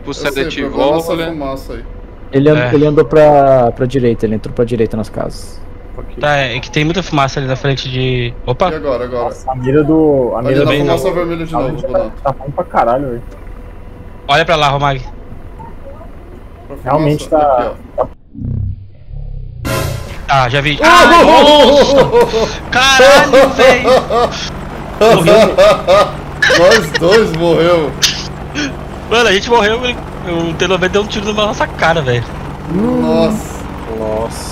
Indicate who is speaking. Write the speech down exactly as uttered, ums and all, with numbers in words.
Speaker 1: Tipo,
Speaker 2: sei,
Speaker 1: sedetivou,
Speaker 2: pegou essa
Speaker 1: né?
Speaker 2: fumaça aí.
Speaker 3: Ele, and-
Speaker 4: É.
Speaker 3: ele andou pra, pra direita, ele entrou pra direita nas casas.
Speaker 5: Ok.
Speaker 4: Tá, é que tem muita fumaça ali na frente de.
Speaker 2: E
Speaker 4: Opa!
Speaker 2: agora, agora?
Speaker 5: Nossa, a mira do. A
Speaker 2: Ali
Speaker 5: mira
Speaker 2: na
Speaker 5: do.
Speaker 2: fumaça vermelha de novo,
Speaker 5: tá,
Speaker 2: Bonato.
Speaker 5: tá ruim pra caralho, velho.
Speaker 4: Olha pra lá, Romag.
Speaker 2: Pra fumaça,
Speaker 5: Realmente tá.
Speaker 2: aqui,
Speaker 4: Ah, já vi.
Speaker 2: ó.
Speaker 4: Ai, nossa! Caralho, velho!
Speaker 2: Nós dois morreu.
Speaker 4: Mano, a gente morreu, o T noventa deu um tiro na nossa cara, velho.
Speaker 2: Nossa.
Speaker 3: Nossa.